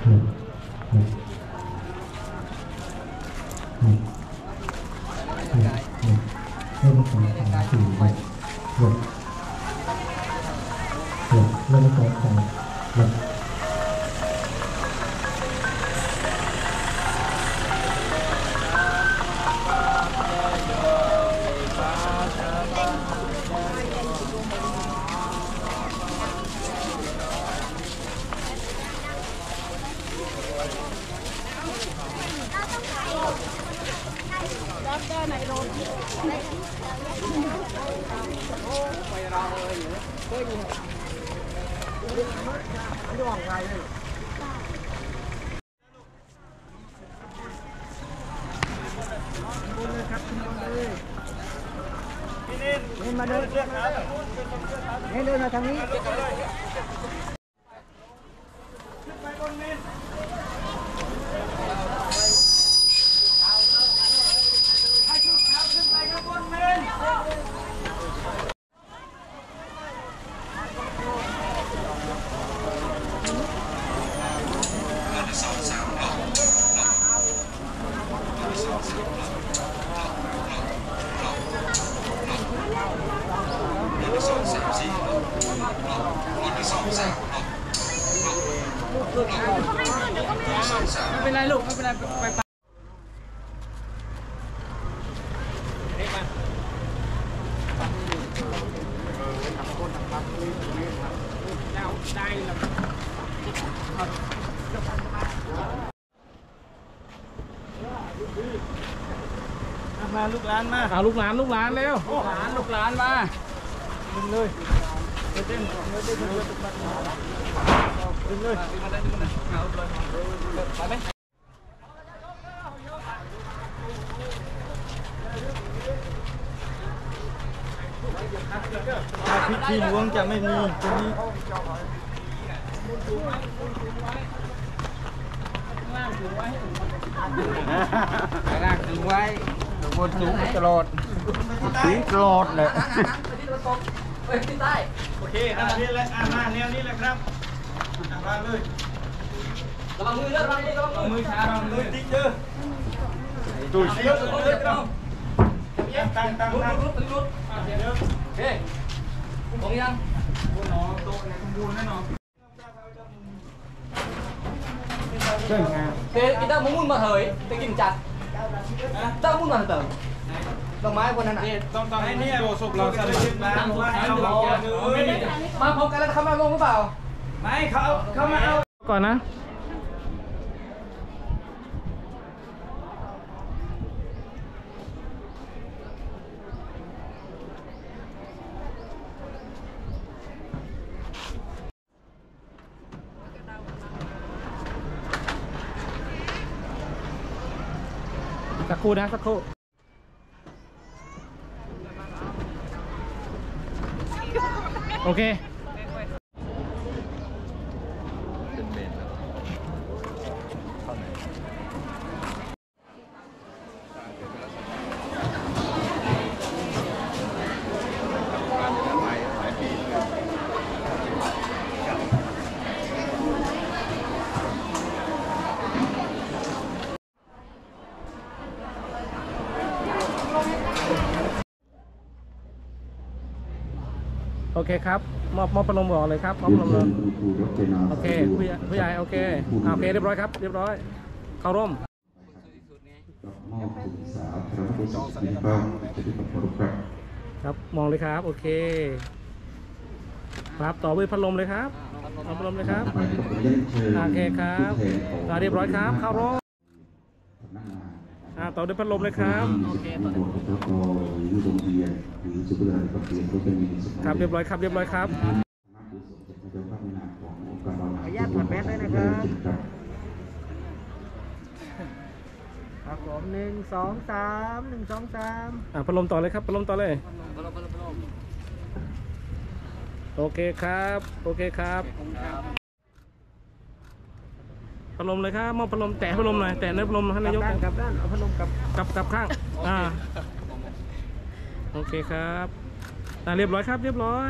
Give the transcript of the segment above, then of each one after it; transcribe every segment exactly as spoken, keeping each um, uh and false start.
มาเดินนี่เดินมาทางนี้ไม่เป็นไรลูกไม่เป็นไรไปไปมาลูกหลานมาเอาลูกหลานลูกหลานเร็วลูกหลานลูกหลานมาดึงเลยเต้นเลยเต้นเลยดึงเลยมาได้ดึงเลยเอาเลยไปไหมพิธีหลวงจะไม่มีตรงนี้ล่างถึงไว้ล่างถึงไว้บนสูงตลอดสูงตลอดเลยโอเคอันนี้แหละอ่ามาแนวนี้แหละครับวางเลยระวังมือระวังมือระวังมือช้าระวังมือติ๊กเจอตุยเชี่ยวเลยครับตั้งตั้งตั้งรุดรุดรุดเดี๋ยวเฮ้ยผมยังบนหนอโตในขบวนแน่นอนเก่งงามเตะกีตาร์มุ่งมาเหยเตะกินจัดเจ้ามุ่งมาเติมดอกไม้คนนั้นต้องต้องให้เนี่ยโบสุกเราสลับมามาพบกันแล้วเขามาลงหรือเปล่าไม่เขาเขามาเอาก่อนนะสักครู่นะสักครู่โอเคโอเคครับมอบมอบพัดลมบอกเลยครับมอบพัดลมเลยโอเคผู้ใหญ่ผู้ใหญ่โอเคโอเคเรียบร้อยครับเรียบร้อยเข้าร่มครับมองเลยครับโอเคครับต่อด้วยพัดลมเลยครับเอาพัดลมเลยครับโอเคครับเรียบร้อยครับเข้าร่มต่อด้วยพัดลมเลยครับโอเคครับเรียบร้อยครับเรียบร้อยครับขออนุญาตถอดแมสด้วยนะครับครับผมหนึ่งสองสามหนึ่งสองสามอ่าพัดลมต่อเลยครับพัดลมต่อเลยโอเคครับโอเคครับพัดลมเลยครับมอบพัดลมแตะพัดลมหน่อยแตะเนื้อพัดลมให้นายกกับด้านเอาพัดลมกับกับกับข้างอ่าโอเคครับอ่าเรียบร้อยครับเรียบร้อย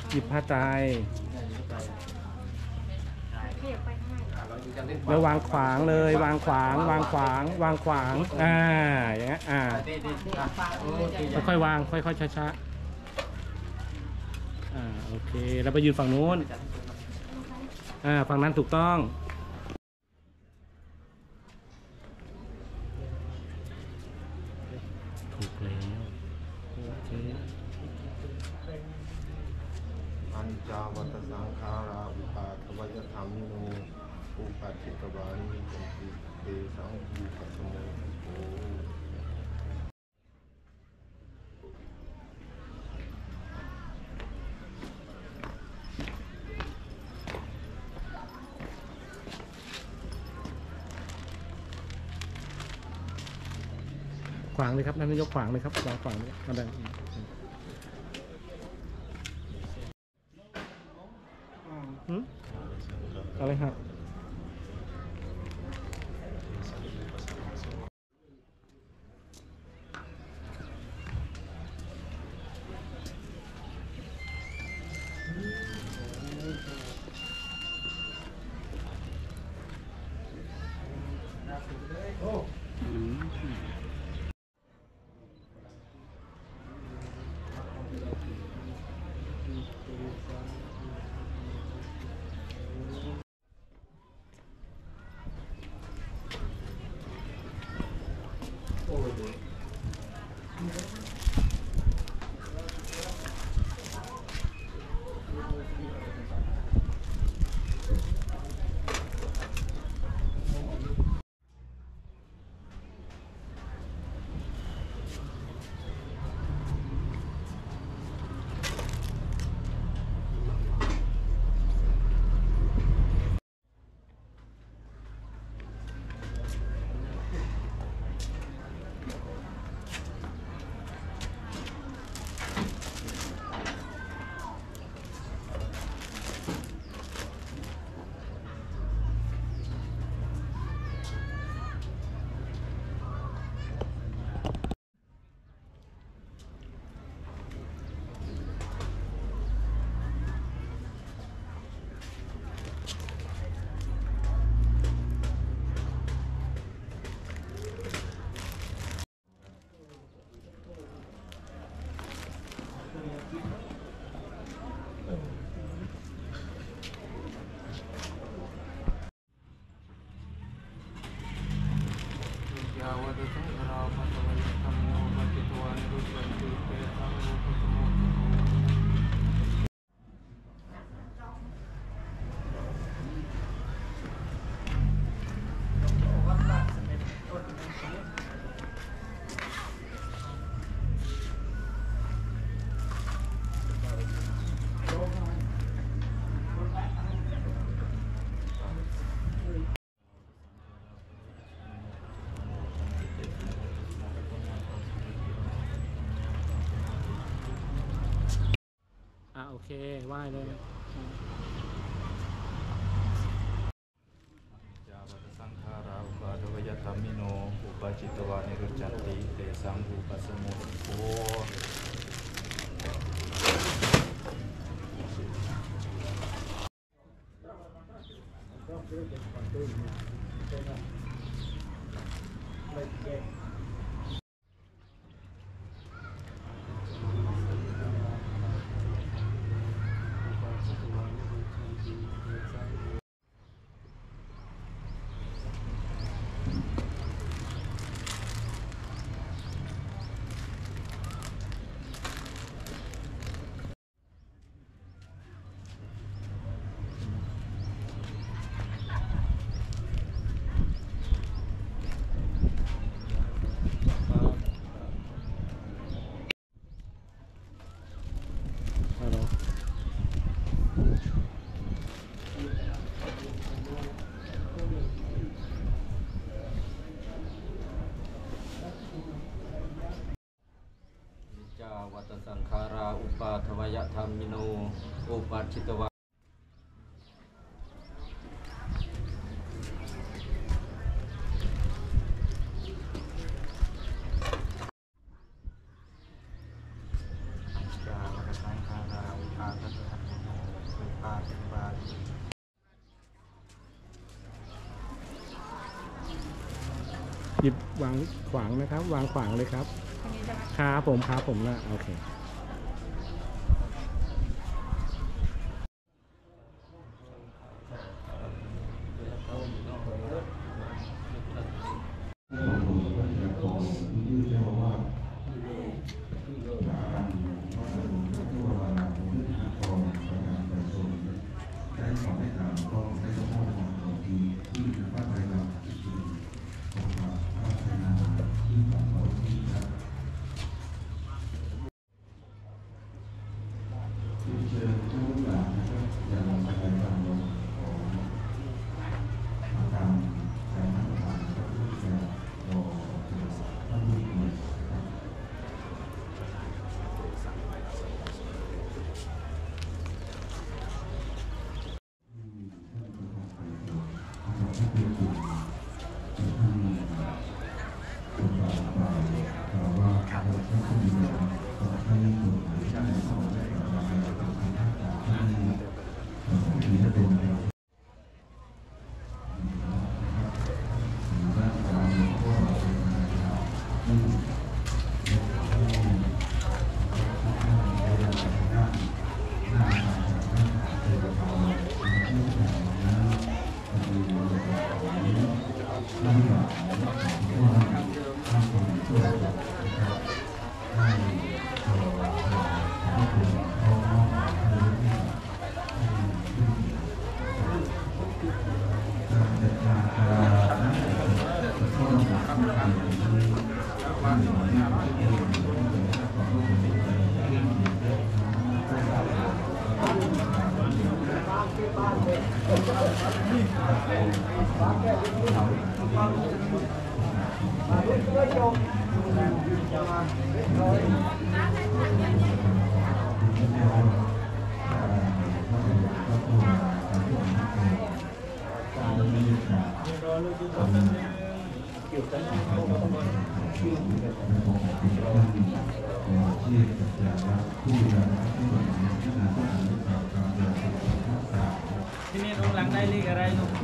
หยิบผ้าไตรแล้ววางขวางเลยวางขวางวางขวางวางขวางอ่าอย่างเงี้ยอ่าค่อยๆวางค่อยๆช้าๆอ่าโอเคแล้วไปยืนฝั่งนู้นอ่าฝั่งนั้นถูกต้องถูกแล้วโอเคอัญจาวัตสังขาราอุปาทวยธรรมิโนอุปัชฌิตวานิจันติเตสังภูปัสสโมโภขวางเลยครับนั่นนายกขวางเลยครับขวางขวางเลยมาดังอืมอะไรครับอ่ะโอเคไหว้เลยจาวัตสังขาราอุปาทวยธรรมิโนอุปัชฌิตวานิรุจจันติเตสังภูปัสสโมโภฮัลโหลจาวัตสังขาราอุปาทวยธรรมิโนอุปัชฌิตวาจาวัตสังขาราอุปาทวยหยิบวางขวางนะครับ วางขวางเลยครับครับผมครับผมนะโอเคที่นี่ตรงหลังได้เลขอะไรลูก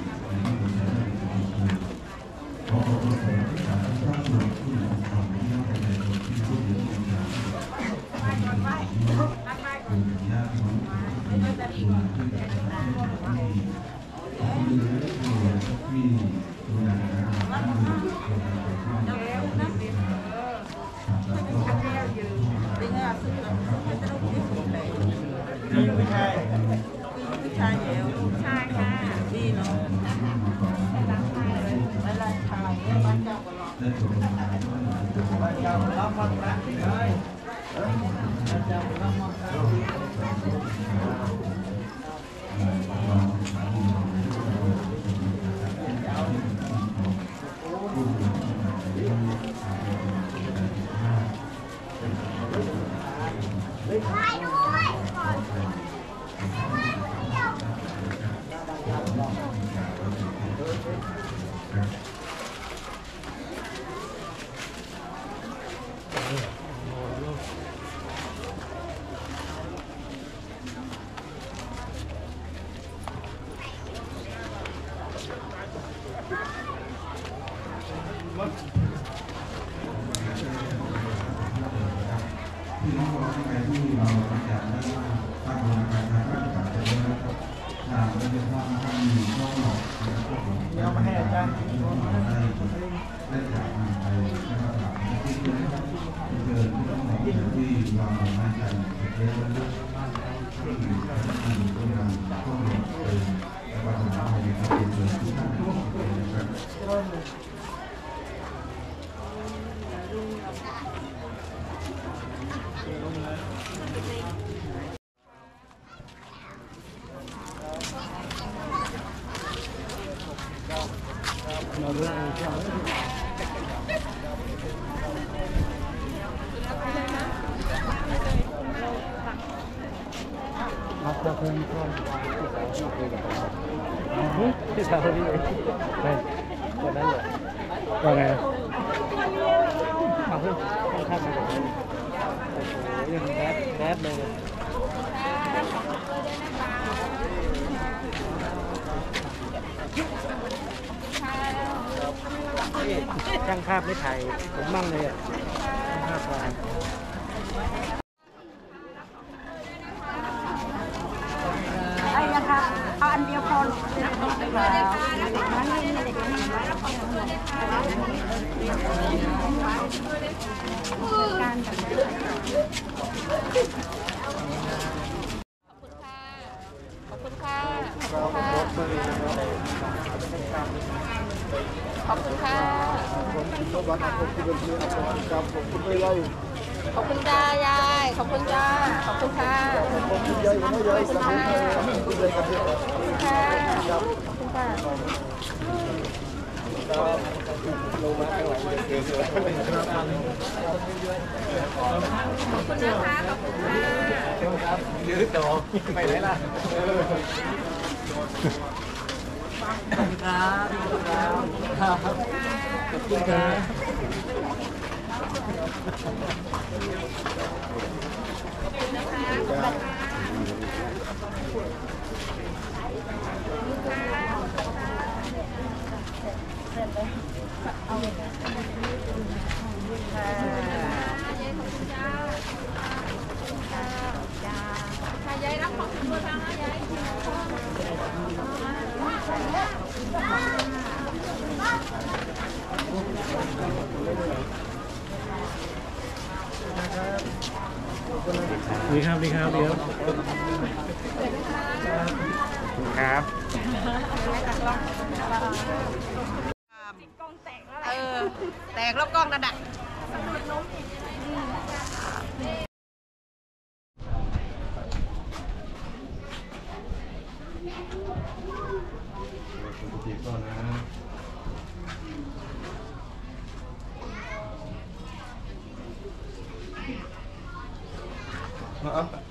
นี่ไม่ใช่ใช่เอวใช่ค่ะดีเนาะอะไรทางบ้านเจ้าก็รอบ้านเจ้ารับฟังพระเลยบ้านเจ้ารับฟังพพี่น้องเราที่ไปที่เราอยากได้ตั้งโรงงานการรักษาจะได้นะครับถ้าเราจะทำทำอยู่ก็หลอกนะครับผมได้มาให้อาจารย์ได้ได้จากมาไปนะครับที่เกิดที่เกิดที่ต้องบอกที่วางไม้กันเยอะที่อยู่ที่อยู่ที่เราต้องหลบเป็นภาษาไทยนะครับเป็นส่วนที่ท่านนะครับเราเรื่องรับจะเพิ่มก้อนที่สาวที่ไหนใช่คนนั้นเหรอว่าไงมาเพิ่มข้างๆมาเลยโอ้โหยังแรดแรดเลยช่างภาพไม่ถ่ายผมมั่งเลยอ่ะช่างภาพวางไอ้ยังครับเอาอันเดียวพอการกับขอบคุณค่ะ ขอบคุณค่ะ ขอบคุณค่ะ ขอบคุณจ้ายาย ขอบคุณจ้า ขอบคุณค่ะ ขอบคุณค่ะ ขอบคุณค่ะ ขอบคุณค่ะลงมาข้างหลังเลยเสือขอบคุณนะคะ ขอบคุณค่ะยืดต่อไปไหนล่ะขอบคุณครับขอบคุณครับยายรับของตัวทางนะยายดีครับดีครับดีครับครับเออ แตกแล้วกล้องนั่นแหละจีบก่อนนะ